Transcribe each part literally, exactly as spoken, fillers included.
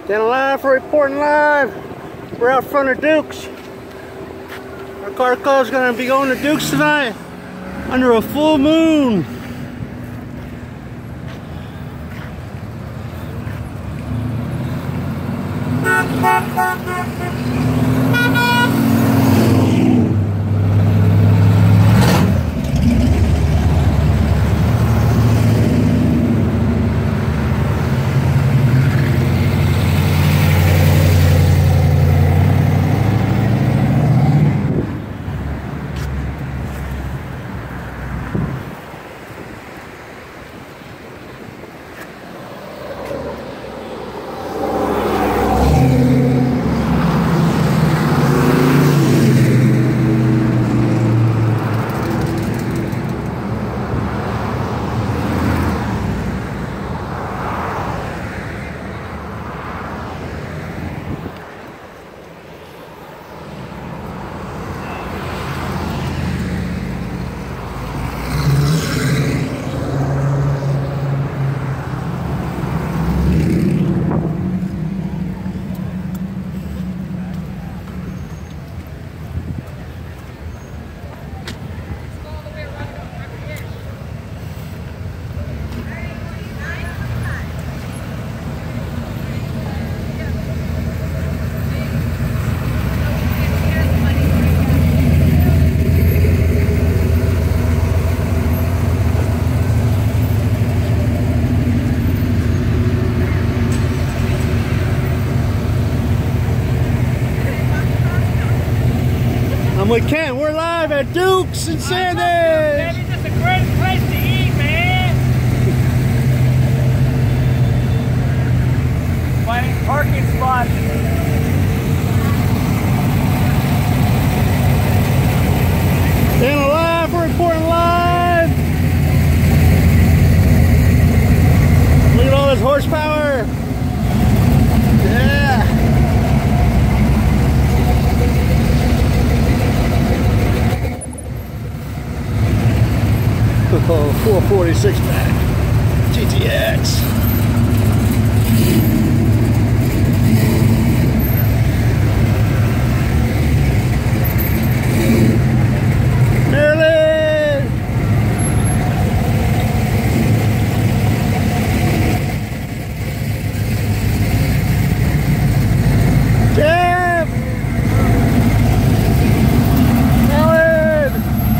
Dano live for Reportin live. We're out front of Duke's. Our car club's gonna be going to Duke's tonight under a full moon. I'm with Ken. We're live at Duke's in Sandy. Man, it's just a great place to eat, man. Finding parking spots. Dano live for Reportin live. Look at all this horsepower. Yeah. Oh, four forty-six back, G T X. Maryland. Jeff. Ellen.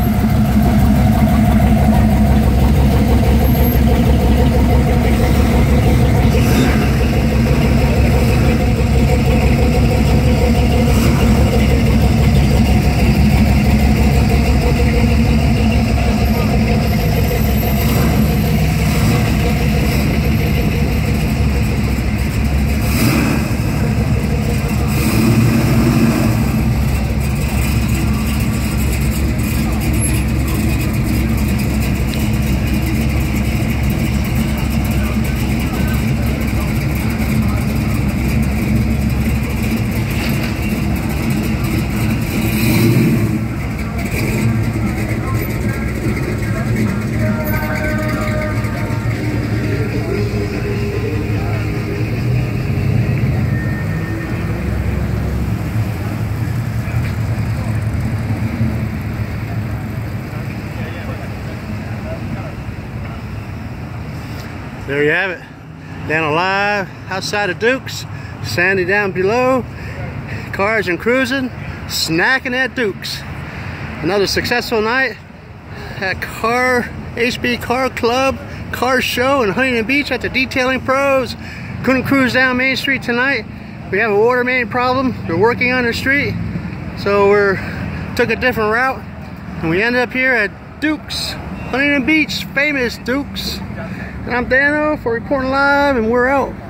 There you have it. Dano live outside of Duke's. Sandy down below. Cars and cruising. Snacking at Duke's. Another successful night at Car H B Car Club Car Show in Huntington Beach at the Detailing Pros. Couldn't cruise down Main Street tonight. We have a water main problem. They're working on the street. So we took a different route. And we ended up here at Duke's. Huntington Beach, famous Duke's. And I'm Dano for Reportin live, and we're out.